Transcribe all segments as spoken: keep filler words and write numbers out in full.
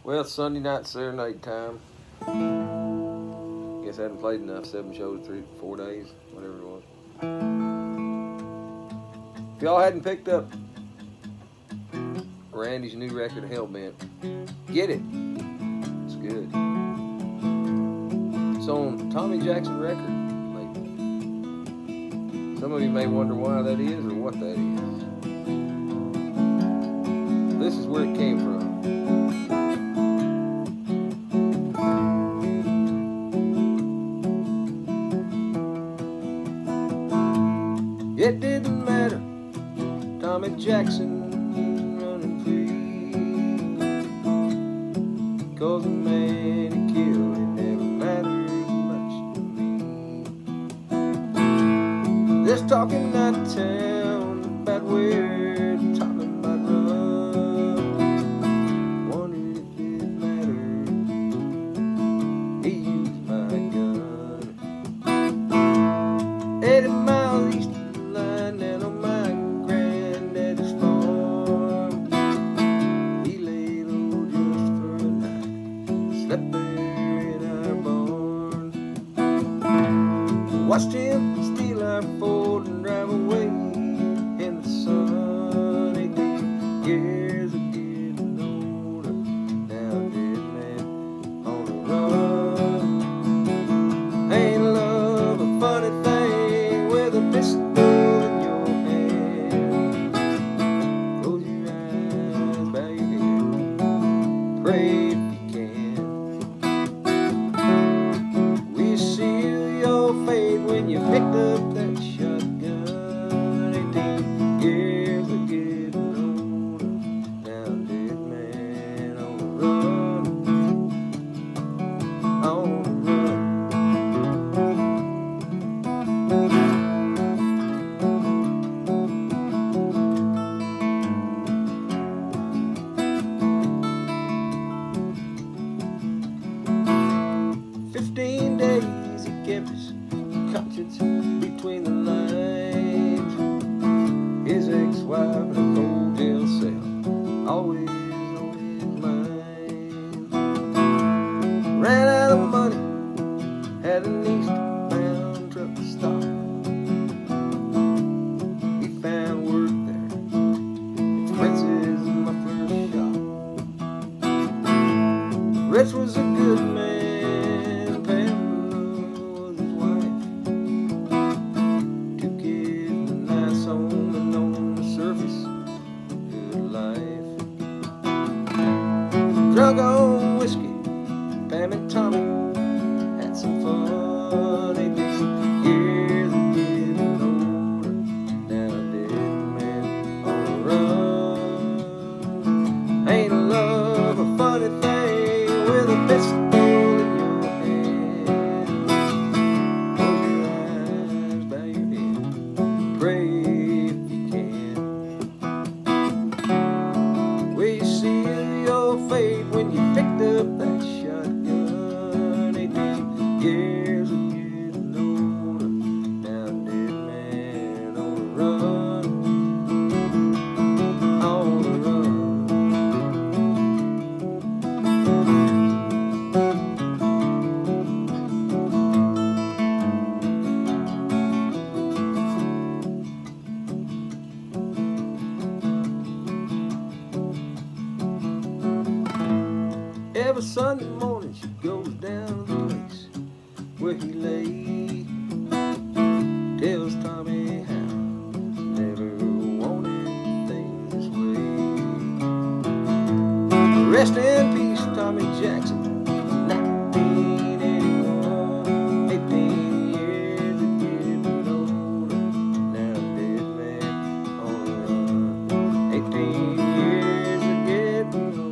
Well, it's Sunday night serenade time. Guess I hadn't played enough. Seven shows, three, four days, whatever it was. If y'all hadn't picked up Randy's new record, Hellbent, get it. It's good. It's on Tommy Jackson record label. Some of you may wonder why that is or what that is. This is where it came from. It didn't matter, Tommy Jackson running free, 'cause the man he killed, it never mattered much to me. There's talking out of town about where Tommy might run. Wondered if it mattered, he used my gun. Eighty miles east and on my granddaddy's farm, he lay low just for a night, slept there in our barn. Watched him steal our Ford and drive away in the sun. Eighteen years of getting older, now dead man on the run. Ain't love a funny thing with a pistol? Pray if you can. We seal your fate when you picked up that shotgun. Eighteen years of getting older, now dead man on the run, on the run. Fifteen days he kept his conscience between the lines. His ex-wife in a cold jail cell, always on his mind. Ran out of money, had an eastbound truck to stop. He found work there, it's Prince's my first shop. Rich was a good man, drunk on whiskey, Pam and Tommy had some fun. Eighteen years of getting older, now a dead man on the run. Ain't love a funny thing with a pistol in your hand? Close your eyes, bow your head, pray if you can. We seal your fate when you picked up that shotgun. Eighteen years of getting older, now dead man on the run, on the run. Every Sunday morning she goes down to the place where he lay, tells Tommy how never wanted things this way. Rest in peace, Tommy Jackson, nineteen eighty-one. Eighteen years of getting older, now dead man on the run. Eighteen years of getting older,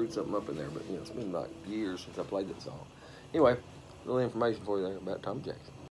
screwed something up in there, but you know, it's been like years since I played that song. Anyway, a little information for you there about Tom Jackson.